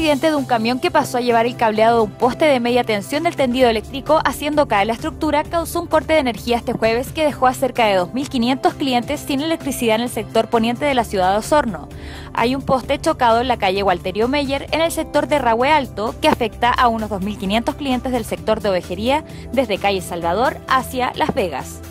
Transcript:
accidente de un camión que pasó a llevar el cableado de un poste de media tensión del tendido eléctrico haciendo caer la estructura causó un corte de energía este jueves que dejó a cerca de 2.500 clientes sin electricidad en el sector poniente de la ciudad de Osorno. Hay un poste chocado en la calle Walterio Meyer en el sector de Rahue Alto que afecta a unos 2.500 clientes del sector de Ovejería desde calle Salvador hacia Las Vegas.